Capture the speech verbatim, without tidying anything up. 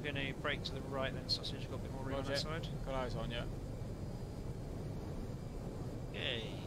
going to brake to the right then, Sausage. Got a bit more room on Roger. that side. Got eyes on you. Okay.